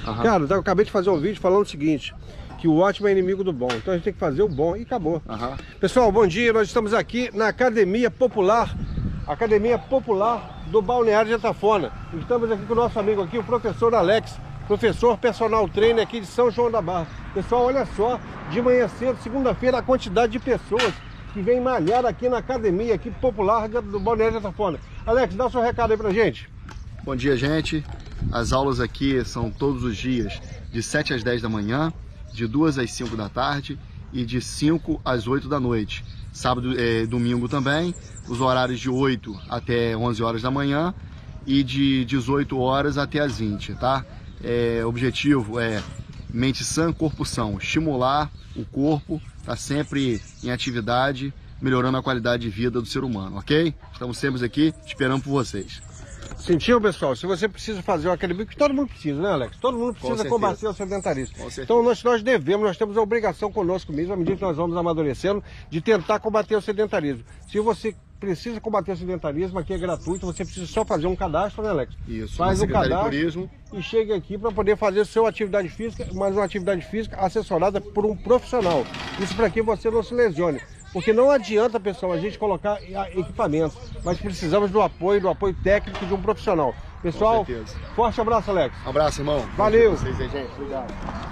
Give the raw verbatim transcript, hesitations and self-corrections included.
Uhum. Cara, eu acabei de fazer um vídeo falando o seguinte, que o ótimo é inimigo do bom. Então a gente tem que fazer o bom e acabou. Uhum. Pessoal, bom dia. Nós estamos aqui na Academia Popular, Academia Popular do Balneário de Atafona. Estamos aqui com o nosso amigo aqui, o professor Alex, professor personal trainer aqui de São João da Barra. Pessoal, olha só, de manhã cedo, segunda-feira, a quantidade de pessoas que vem malhar aqui na Academia aqui Popular do Balneário de Atafona. Alex, dá o seu recado aí pra gente. Bom dia, gente. As aulas aqui são todos os dias de sete às dez da manhã, de duas às cinco da tarde e de cinco às oito da noite. Sábado e domingo também, os horários de oito até onze horas da manhã e de dezoito horas até as vinte, tá? É, o objetivo é mente sã, corpo são, estimular o corpo, tá sempre em atividade, melhorando a qualidade de vida do ser humano, ok? Estamos sempre aqui esperando por vocês. Sentiu, pessoal? Se você precisa fazer uma academia, que todo mundo precisa, né, Alex? Todo mundo precisa combater o sedentarismo. Então nós, nós devemos, nós temos a obrigação conosco mesmo, à medida que nós vamos amadurecendo, de tentar combater o sedentarismo. Se você precisa combater o sedentarismo, aqui é gratuito, você precisa só fazer um cadastro, né, Alex? Isso, faz um cadastro e chega aqui para poder fazer sua atividade física, mas uma atividade física assessorada por um profissional. Isso para que você não se lesione. Porque não adianta, pessoal, a gente colocar equipamentos, mas precisamos do apoio, do apoio técnico de um profissional. Pessoal, forte abraço, Alex. Um abraço, irmão. Valeu. Vocês aí, gente. Obrigado.